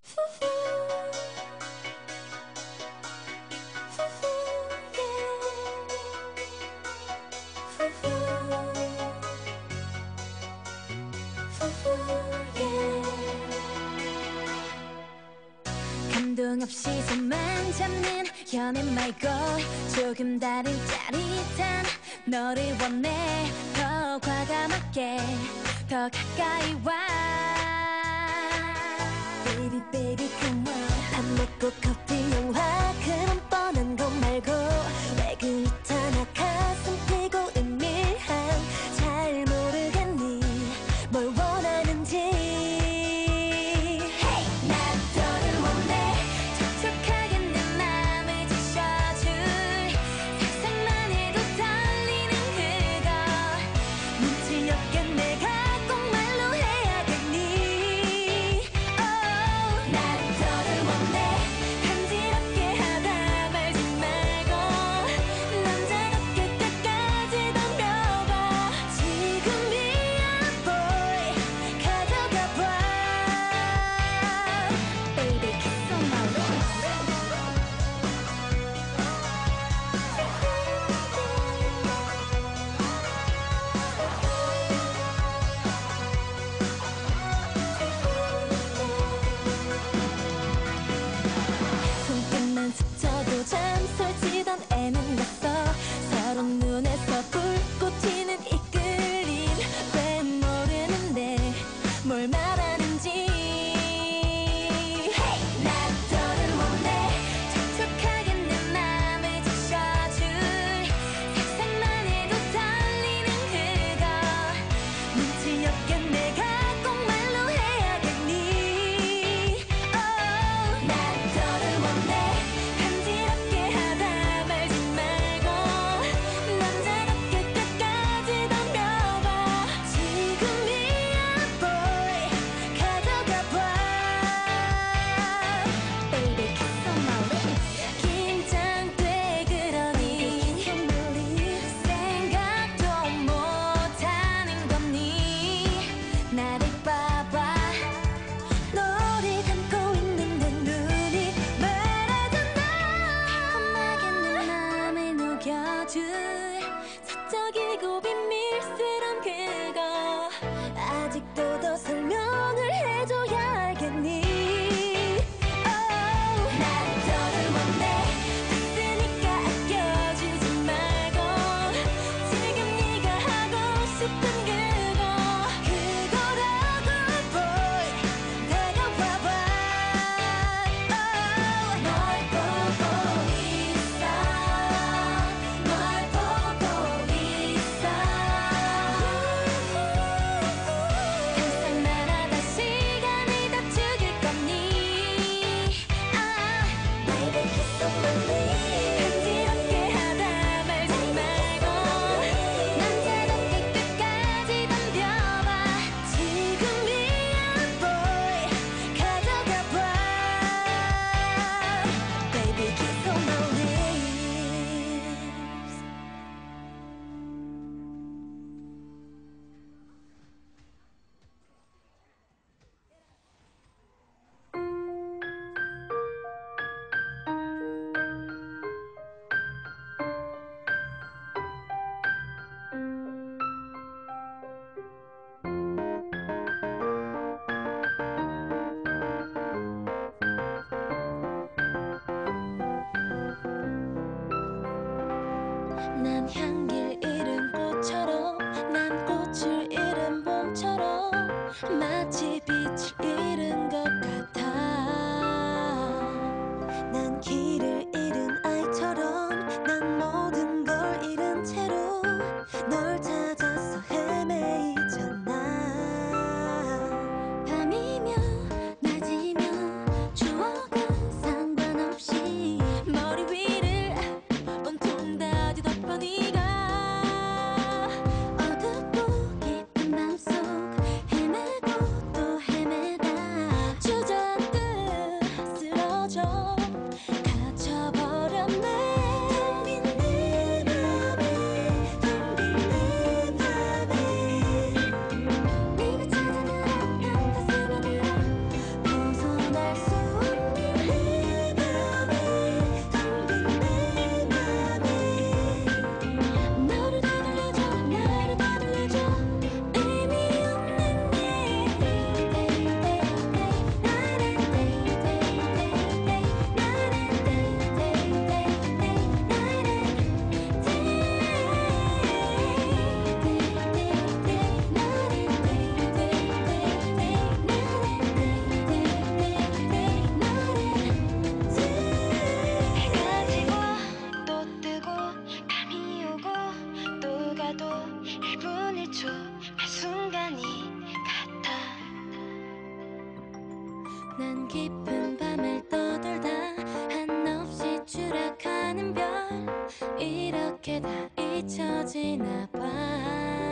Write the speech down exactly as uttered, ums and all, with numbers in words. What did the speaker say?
감동 없이 손만 잡는 연인 말고 조금 다른 짜릿한 너를 원해. 더 과감하게 더 가까이 와. Baby baby come on. 밥 먹고 커피 영화 그런 뻔한 거 말고 왜 그렇다나 가슴 뛰고 은밀한 잘 모르겠니 뭘 원하는지. Hey! 난 너를 원해. 촉촉하게 내 맘을 지셔줄 상상만 해도 떨리는 그거 눈치 없게 내가 꼭 말로 해야겠니. Oh! 난 너를 원해. 간지럽게 하다 말지 말고 남자답게 끝까지 덤벼봐. 지금이야 boy 가져가봐. Baby kiss on my lips. 손끝만 스쳐도 잠설치던 애는 났어. 서로 눈에서 불꽃 튀는 이끌림 왜 모르는데 뭘 말하는지. Hey! 난 너를 원해. 촉촉하게 내 맘을 지셔줄 상상만 해도 떨리는 그거 눈치 없게 내가 꼭 말로 해야겠니. Oh! 난 너를 원해. 간지럽게 하다 말지 말고 남자답게 끝까지 덤벼봐. 지금이야 boy 가져가봐. Baby kiss on my lips. 긴장돼 그러니 생각도 못하는 거니. 나를 봐봐. 너를 담고 있는데 눈이 말하잖아. 험하게 내 맘을 녹여줄 사적이고 비밀스런 그거 아직도 더 설명을 해줘야 알겠니. Oh! 난 너를 원해. 됐으니까 아껴주지 말고 지금 네가 하고 싶은 그거 그거라고 boy 다가와봐. Oh! 널 보고 있어. 널 보고 있어. 난 깊은 밤을 떠돌다 한없이 추락하는 별 이렇게 다 잊혀지나 봐.